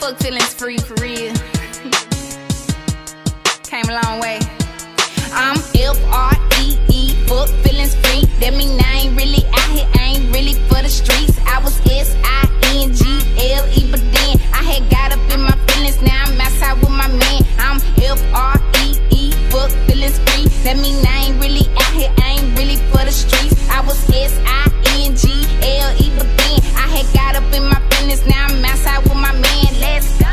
fuck feelings free for real. Came a long way. I'm F-R-E-E, fuck feelings free. That mean I ain't really out here, I ain't really for the streets. I was S-I-N-G-L-E, but then I had got up in my feelings. Now I'm outside with my man. I'm F-R-E-E, fuck feelings free. That mean I ain't really out here, I ain't really for the streets. I was S-I-N-G-L-E, but then I had got up in my feelings. Now I'm outside with my man. Let's go.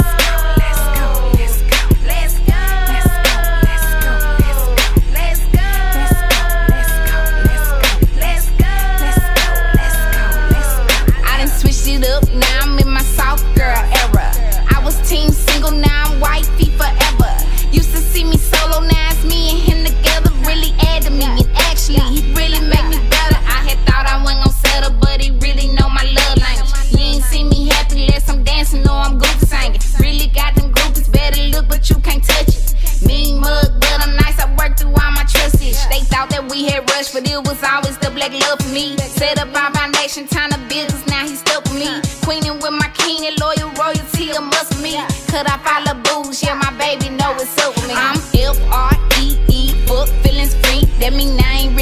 Now I'm in my soft girl era. I was team single, now I'm wifey forever. Used to see me solo, now it's me and him together. Really added me, and actually he really made me better. I had thought I wasn't gon' settle, but he really know my love language. You ain't see me happy unless I'm dancing, no I'm goofy singing. Really got them groupies, better look, but you can't touch it. Mean mug, but I'm nice, I worked through all my trust issues. They thought that we had rushed, but it was always the black love for me. Set up our foundation, time to business, now he stuck with me. Queenin' with my king and loyal royalty, a must for me. Cut off all the booze, yeah, my baby know it's up with me. I'm F-R-E-E, fuck feelings free. That mean I ain't